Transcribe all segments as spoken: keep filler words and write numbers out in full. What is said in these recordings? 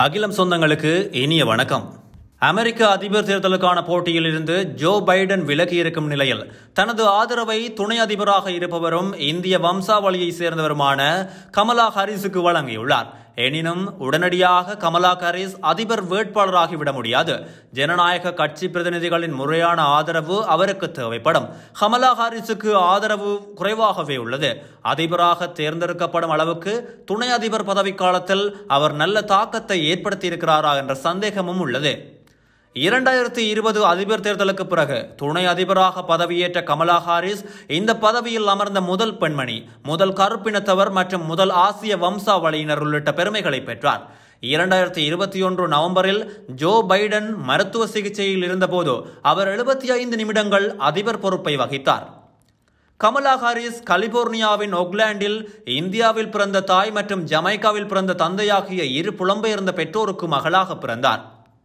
அகிலம் சொந்தங்களுக்கு இனிய வணக்கம். அமெரிக்க அதிபர் தேர்தலுக்கான போட்டியில் இருந்து ஜோ பைடன் விலகி இருக்கும் நிலையில் தனது ஆதரவை துணை அதிபராக இருப்பவரும் இந்திய வம்சாவளியை சேர்ந்தவருமான கமலா ஹாரிஸுக்கு வழங்கியுள்ளார். எனினும் உடனடியாக கமலா ஹாரிஸ் அதிபர் வேட்பாளராகிவிட முடியாது. ஜனநாயக கட்சி பிரதிநிதிகளின் முறையான ஆதரவு அவருக்கு தேவைப்படும். கமலா ஹாரிஸுக்கு ஆதரவு குறைவாகவே உள்ளது. அதிபராக தேர்ந்தெடுக்கப்படும் அளவுக்கு துணை அதிபர் பதவிக்காலத்தில் அவர் நல்ல தாக்கத்தை ஏற்படுத்தியிருக்கிறாரா என்ற சந்தேகமும் உள்ளது. இரண்டாயிரத்தி இருபது அதிபர் தேர்தலுக்கு பிறகு துணை அதிபராக பதவியேற்ற கமலா ஹாரிஸ் இந்த பதவியில் அமர்ந்த முதல் பெண்மணி, முதல் கருப்பினத்தவர் மற்றும் முதல் ஆசிய வம்சாவளியினர் உள்ளிட்ட பெருமைகளை பெற்றார். இரண்டாயிரத்தி இருபத்தி ஒன்று நவம்பரில் ஜோ பைடன் மருத்துவ சிகிச்சையில் இருந்தபோது அவர் எழுபத்தி ஐந்து நிமிடங்கள் அதிபர் பொறுப்பை வகித்தார். கமலா ஹாரிஸ் கலிபோர்னியாவின் ஒக்லாண்டில் இந்தியாவில் பிறந்த தாய் மற்றும் ஜமைக்காவில் பிறந்த தந்தையாகிய இரு புலம்பெயர்ந்த பெற்றோருக்கு மகளாக பிறந்தார்.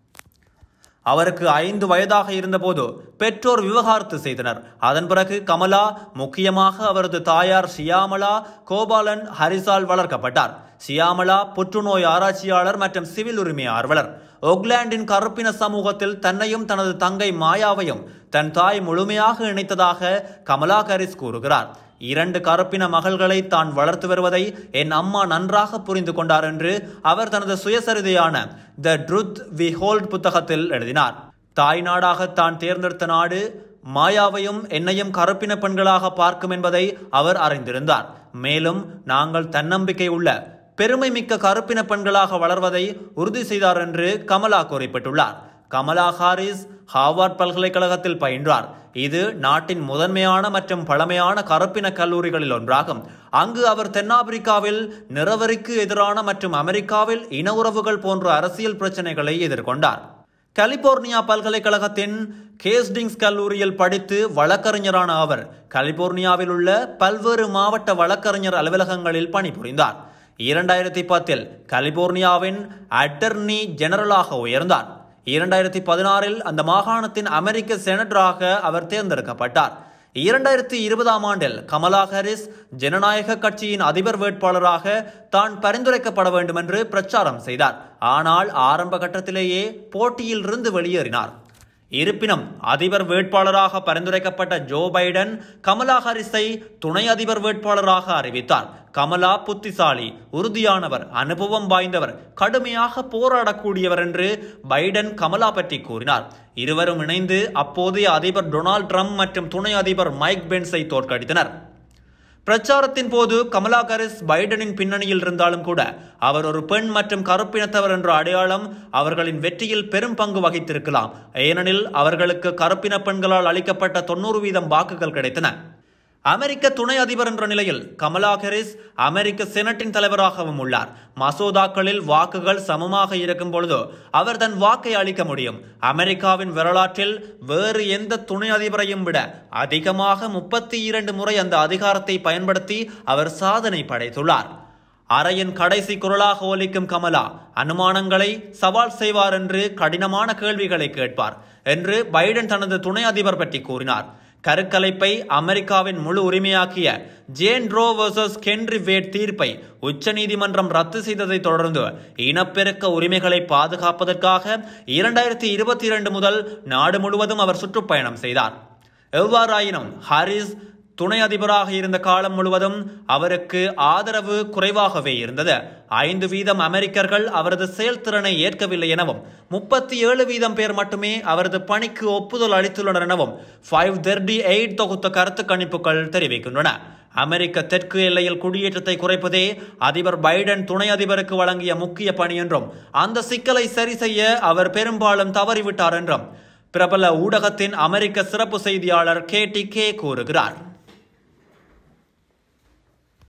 அவருக்கு ஐந்து வயதாக இருந்தபோது பெற்றோர் விவாகரத்து செய்தனர். அதன் பிறகு கமலா முக்கியமாக அவரது தாயார் ஷியாமலா கோபாலன் ஹரிஸால் வளர்க்கப்பட்டார். ஷியாமலா புற்றுநோய் ஆராய்ச்சியாளர் மற்றும் சிவில் உரிமை ஆர்வலர். ஒக்லாண்டின் கருப்பின சமூகத்தில் தன்னையும் தனது தங்கை மாயாவையும் தன் தாய் முழுமையாக இணைத்ததாக கமலா ஹாரிஸ் கூறுகிறார். இரண்டு கருப்பின மகள்களை தான் வளர்த்து வருவதை என் அம்மா நன்றாக புரிந்து கொண்டார் என்று அவர் தனது சுயசரிதையான த ட்ரூத் வி ஹோல்ட் புத்தகத்தில் எழுதினார். தாய் நாடாக தான் தேர்ந்தெடுத்த நாடு மாயாவையும் என்னையும் கருப்பின பெண்களாக பார்க்கும் என்பதை அவர் அறிந்திருந்தார். மேலும் நாங்கள் தன்னம்பிக்கை உள்ள பெருமை மிக்க கருப்பின பெண்களாக வளர்வதை உறுதி செய்தார் என்று கமலா குறிப்பிட்டுள்ளார். கமலா ஹாரிஸ் ஹார்வர்ட் பல்கலைக்கழகத்தில் பயின்றார். இது நாட்டின் முதன்மையான மற்றும் பழமையான கருப்பின கல்லூரிகளில் ஒன்றாகும். அங்கு அவர் தென்னாப்பிரிக்காவில் நிறவரிக்கு எதிரான மற்றும் அமெரிக்காவில் இன உறவுகள் போன்ற அரசியல் பிரச்சனைகளை எதிர்கொண்டார். கலிபோர்னியா பல்கலைக்கழகத்தின் கேஸ்டிங்ஸ் கல்லூரியில் படித்து வழக்கறிஞரான அவர் கலிபோர்னியாவில் உள்ள பல்வேறு மாவட்ட வழக்கறிஞர் அலுவலகங்களில் பணிபுரிந்தார். இரண்டாயிரத்தி பத்தில் கலிபோர்னியாவின் அட்டர்னி ஜெனரலாக உயர்ந்தார். இரண்டாயிரத்தி பதினாறில் அந்த மாகாணத்தின் அமெரிக்க செனட்டராக அவர் தேர்ந்தெடுக்கப்பட்டார். இரண்டாயிரத்தி இருபதாம் ஆண்டில் கமலா ஹாரிஸ் ஜனநாயக கட்சியின் அதிபர் வேட்பாளராக தான் பரிந்துரைக்கப்பட வேண்டும் என்று பிரச்சாரம் செய்தார். ஆனால் ஆரம்ப கட்டத்திலேயே போட்டியில் இருந்து வெளியேறினார். இருப்பினும் அதிபர் வேட்பாளராக பரிந்துரைக்கப்பட்ட ஜோ பைடன் கமலா ஹாரிஸை துணை அதிபர் வேட்பாளராக அறிவித்தார். கமலா புத்திசாலி, உறுதியானவர், அனுபவம் வாய்ந்தவர், கடுமையாக போராடக்கூடியவர் என்று பைடன் கமலா பற்றி கூறினார். இருவரும் இணைந்து அப்போதைய அதிபர் டொனால்ட் ட்ரம்ப் மற்றும் துணை அதிபர் மைக் பென்ஸை தோற்கடித்தனர். பிரச்சாரத்தின் போது கமலா ஹாரிஸ் பைடனின் பின்னணியில் இருந்தாலும் கூட அவர் ஒரு பெண் மற்றும் கருப்பினத்தவர் என்ற அடையாளம் அவர்களின் வெற்றியில் பெரும் பங்கு வகித்திருக்கலாம். ஏனெனில் அவர்களுக்கு கருப்பின பெண்களால் அளிக்கப்பட்ட தொண்ணூறு வீதம் வாக்குகள் கிடைத்தன. அமெரிக்க துணை அதிபர் என்ற நிலையில் கமலா ஹாரிஸ் அமெரிக்க செனட்டின் தலைவராகவும் உள்ளார். மசோதாக்களில் வாக்குகள் சமமாக இருக்கும் பொழுது அவர் தன் வாக்கை அளிக்க முடியும். அமெரிக்காவின் வரலாற்றில் வேறு எந்த துணை அதிபரையும் விட அதிகமாக முப்பத்தி இரண்டு முறை அந்த அதிகாரத்தை பயன்படுத்தி அவர் சாதனை படைத்துள்ளார். அறையின் கடைசி குரலாக ஒலிக்கும் கமலா அனுமானங்களை சவால் செய்வார் என்று கடினமான கேள்விகளை கேட்பார் என்று பைடன் தனது துணை அதிபர் பற்றி கூறினார். கருக்கலைப்பை அமெரிக்காவின் முழு உரிமையாக்கிய Jane Roe versus Henry Wade தீர்ப்பை உச்ச நீதிமன்றம் ரத்து செய்ததை தொடர்ந்து இனப்பெருக்க உரிமைகளை பாதுகாப்பதற்காக இரண்டாயிரத்தி இருபத்தி இரண்டு முதல் நாடு முழுவதும் அவர் சுற்றுப்பயணம் செய்தார். எவ்வாறாயினும் ஹாரிஸ் துணை அதிபராக இருந்த காலம் முழுவதும் அவருக்கு ஆதரவு குறைவாகவே இருந்தது. ஐந்து வீதம் அமெரிக்கர்கள் அவரது செயல்திறனை ஏற்கவில்லை எனவும் முப்பத்தி ஏழு வீதம் பேர் மட்டுமே அவரது பணிக்கு ஒப்புதல் அளித்துள்ளனர் எனவும் ஃபைவ் தேர்ட்டி எயிட் தொகுத்த கருத்து கணிப்புகள் தெரிவிக்கின்றன. அமெரிக்க தெற்கு எல்லையில் குடியேற்றத்தை குறைப்பதே அதிபர் பைடன் துணை அதிபருக்கு வழங்கிய முக்கிய பணி என்றும் அந்த சிக்கலை சரி செய்ய அவர் பெரும்பாலும் தவறிவிட்டார் என்றும் பிரபல ஊடகத்தின் அமெரிக்க சிறப்பு செய்தியாளர் கேட்டி கே கூறுகிறார்.